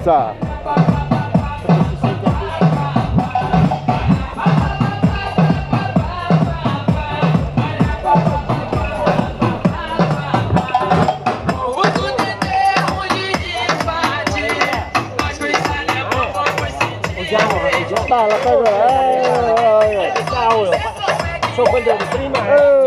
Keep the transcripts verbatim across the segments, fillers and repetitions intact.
sa. Dai, la pecora, eh, cavolo, sono quelli di prima.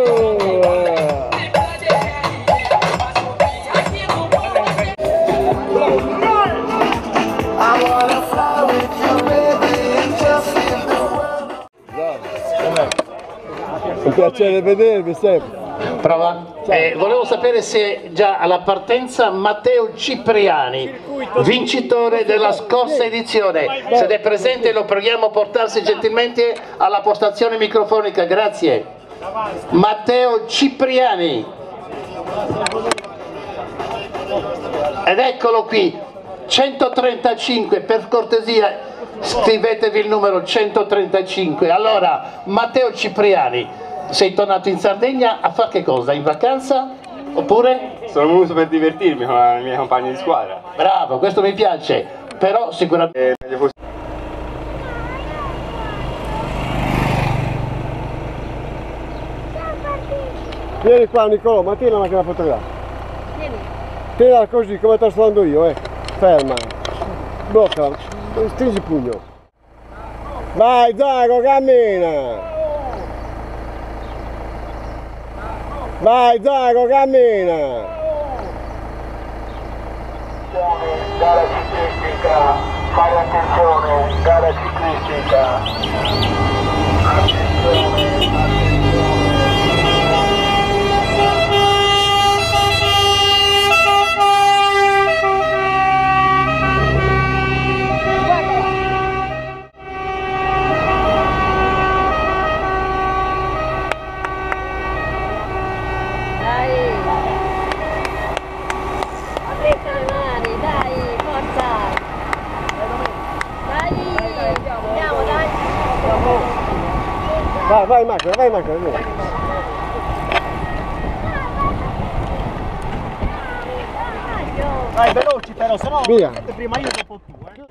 Un piacere vedervi sempre. Prova? Eh, volevo sapere se già alla partenza Matteo Cipriani, vincitore della scorsa edizione, se è presente lo preghiamo a portarsi gentilmente alla postazione microfonica, grazie. Matteo Cipriani. Ed eccolo qui, centotrentacinque, per cortesia scrivetevi il numero centotrentacinque. Allora, Matteo Cipriani, sei tornato in Sardegna a fare che cosa? In vacanza? Oppure? Sono venuto per divertirmi con i miei compagni di squadra. Bravo, questo mi piace, però sicuramente... Eh, fosse... Vieni qua Nicolò, ma tieni la macchina fotografica. Vieni. Tienila così come te la sto dando io, eh. Ferma. Bloccala. Stringi il pugno. Vai Zago, cammina! Vai Zago, cammina! Gara ciclistica, fare attenzione, gara ciclistica. Attenzione, attenzione. Vai, vai in macchina, vai in macchina, via. Vai veloci però, sennò Via. prima io dopo tu, eh.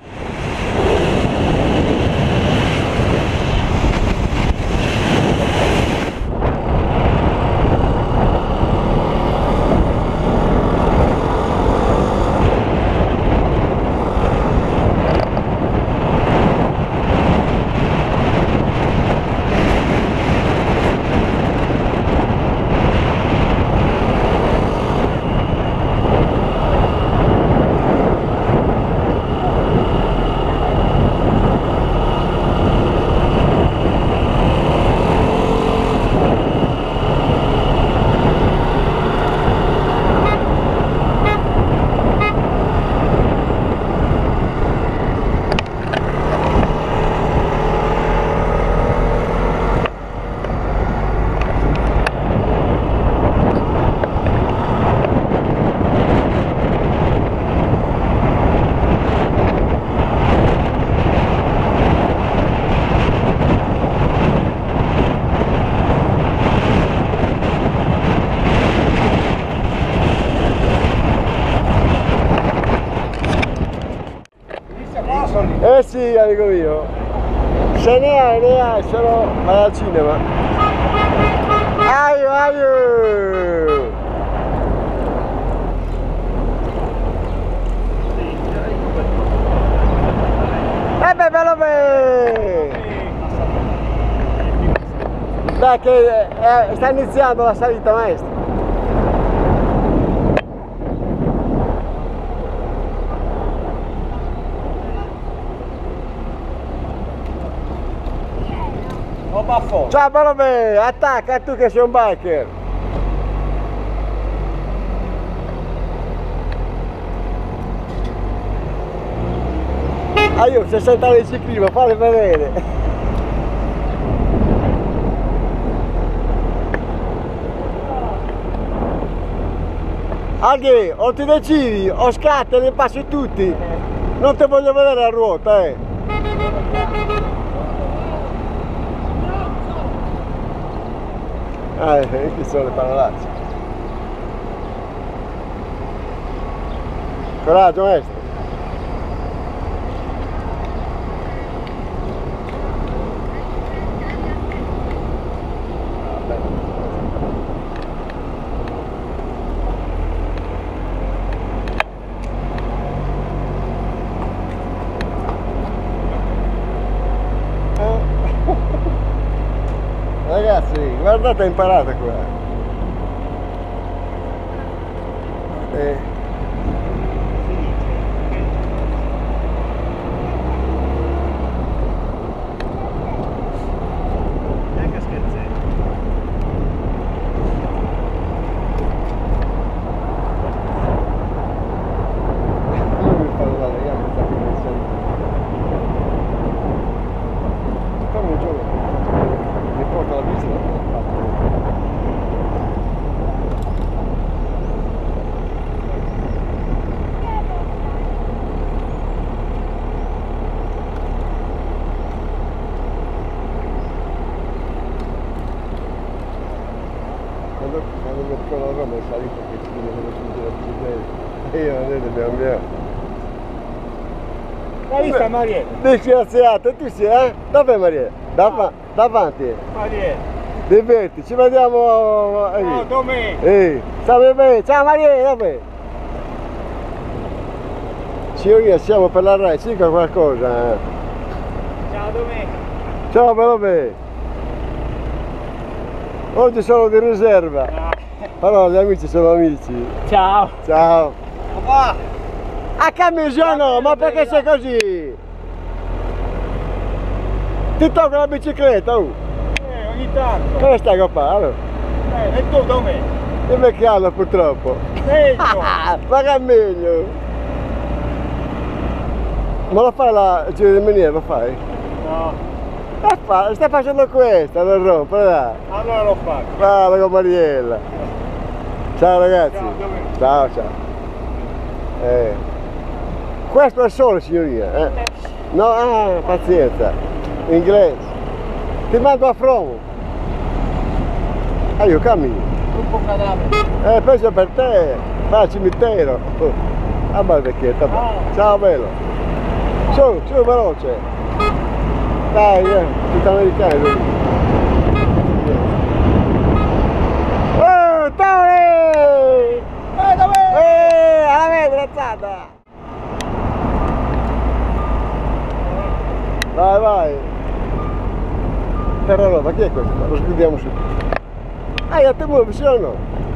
Eh sì, amico mio, se ne hai, ne hai, se no vai al cinema. Aio, aio! E beh, bello bene! Dai che eh, sta iniziando la salita, maestro. Ciao bello bene, attacca tu che sei un biker. Ah io sessanta anni di ciclismo, fate vedere. Aghi, o ti decidi o scatti e li passi tutti. Non ti voglio vedere a ruota, eh. Ah, qui sono le parolacce. Coraggio maestro. ragazzi, guardate, imparate qua. Eh. Quando mi ricordo la Roma è salito che ci devono raggiungere la bicicletta e io non vedo pian piano. L'hai vista Mariella? Disgraziato, tu sei, eh? Dov'è Mariella? Dav davanti. Mariella. Diverti, ci vediamo. Eh. Ciao Domenico. Ehi, salve bene, ciao Mariella, dov'è? Signorina, siamo per la Rai, ci dica qualcosa. Eh. Ciao Domenico. Ciao bello. Oggi sono di riserva, però gli amici sono amici. Ciao. Ciao. Papà. A camisono, ma perché sei così? Ti tocca la bicicletta, uh. Eh, ogni tanto. Come stai papà? Allora? Eh, e tu dove? È vecchiato purtroppo. Meglio. Ma che meglio. Ma lo fai la giro di miniera, lo fai? No. Stai facendo questa, non rompere, dai. Allora lo faccio. Guarda con Mariella. Ciao ragazzi. Ciao, dove? Ciao, ciao. Eh. Questo è il sole, signorina. Eh. No, ah, pazienza. Inglese. Ti mando a From. Ah, io cammino. Gruppo cadavere. Eh, peggio per te. Va al cimitero. Ah, ma vecchietta. Ciao bello. Su, su veloce. Dai, eh, tutta americano. Oh, Tony! Eh, dove? Eh, alla me, grazzata! Vai, vai! Terranova, chi è questo? Lo scriviamo su. Ah, io te muovi, sì o no?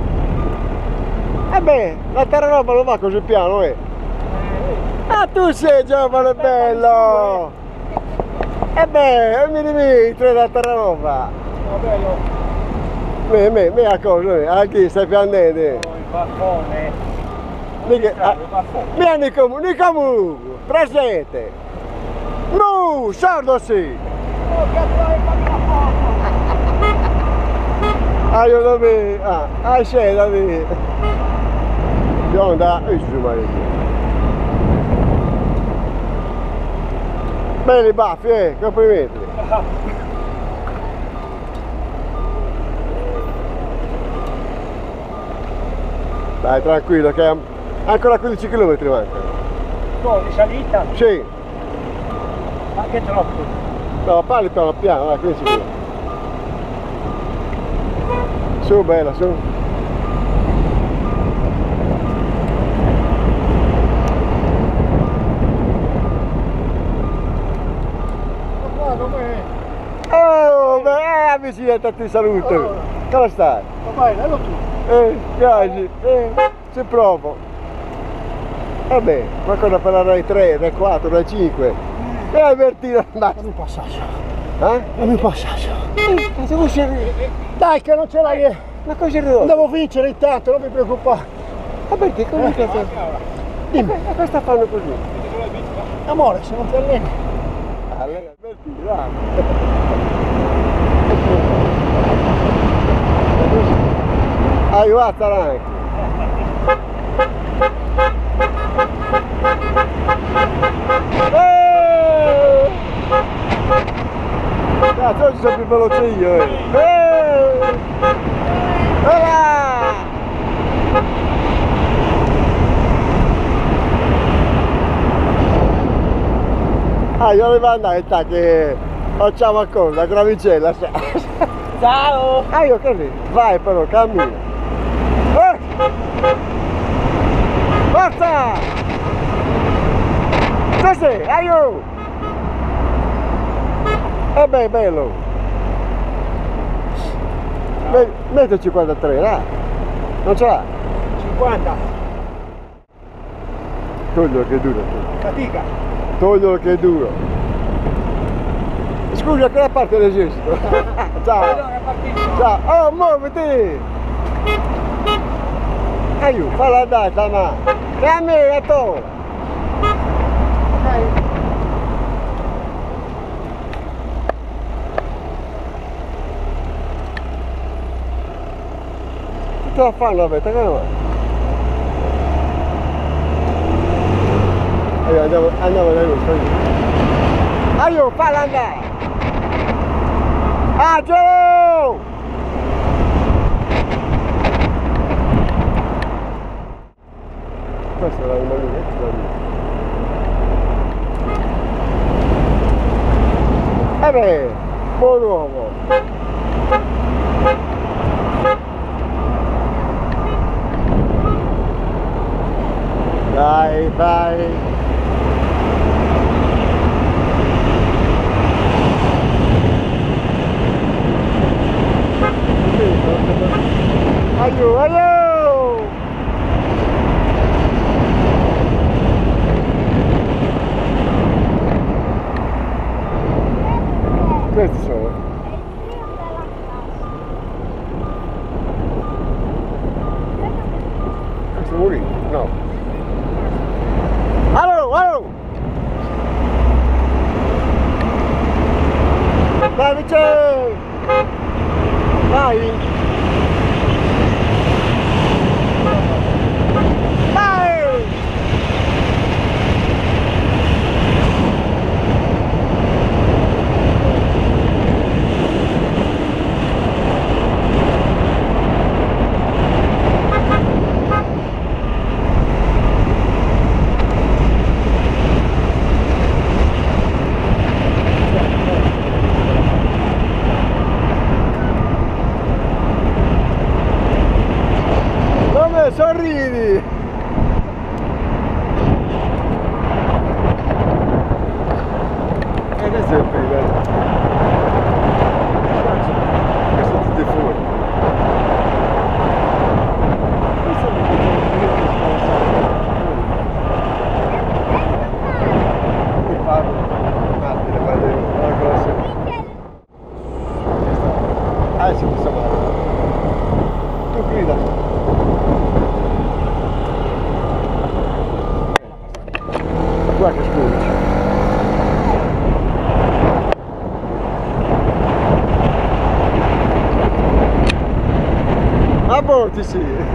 Eh beh, la Terranova non va così piano, eh! Ah, tu sei giovane bello! E beh, mi dimitri da Terranova! Va bello. Me, me, me a cosa? Anche stai piangendo! Il baffone. Mica, ah, Il baffone. mi Nicomu, Nicomu, presente! No, sordo sì! Oh, che fai la foto? Ah, io dove? Ah, ah, c'è da lì! Devo andare, eh, su Maria! Bene i baffi, eh, complimenti! Dai, tranquillo, che ancora quindici chilometri mancano. No, di salita? Sì, Anche troppo. no, parli piano piano, dai, quindici chilometri. Su, bella, su. Papà, dov'è? Oh, beh, avvicinati, ti saluto. Come stai? Papà, dallo tu. Eh, grazie, eh, ci provo. Vabbè, qualcosa per la Rai tre, Rai quattro, Rai cinque. E avvertire al Dammi un passaggio. Eh? Dammi un passaggio. Ma se vuoi Dai, che non ce l'hai. ma cosa è Devo vincere intanto, non mi preoccupare. Ma perché come che fa? Dimmi, ma cosa fanno così? Amore, se non ti alleni. Allora, avvertire, dai. Aiuta anche. Eh! Cazzo, oggi sono più veloce io, eh! Eh! Ora! Ah, io devo andare, ta che facciamo a cosa, la gravicella. Ciao! Ah, io così, vai però, cammina. Eh! Forza! Sì, sì, aiuto! E beh, bello! Me- Metto cinquantatré, là. Non ce l'ha? cinquanta. Toglielo che è duro. Fatica. Toglielo che è duro. Scusa che la parte dell'esercito. Ciao. Allora, partito. Ciao. Oh, muoviti. Aiuto, falla andare, sta mano. E a me, a te. Che la fanno la vetta, come va? Allora, andiamo, andiamo da lui, sto Aiuto, falla andare! Angelo! Questa è la rimanita, la mia. Eh beh, buon uomo! Dai, vai! Aiuto, aiuto! Questi sono. Questo morì? No. Allora, allora! Dai, vicino! Vai! Sorridi! E questo è il primo, eh. Questo è tutti fuori. Questo è il primo. E parlo. Martire, guarda io, guarda cosa c'è. Adesso possiamo andare. Tu grida. Guarda che scusi. A bordi sì.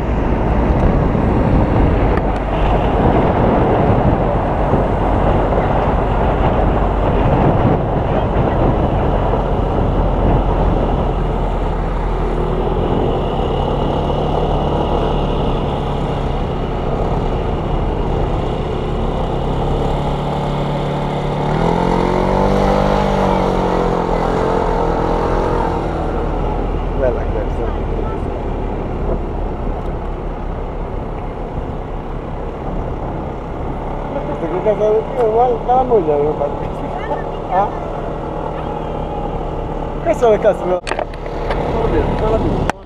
Bella questa. Ma questa che cosa io la moglie l'ho fatta. Ah? Questa è la cazzo. Non la vedo, non la vedo.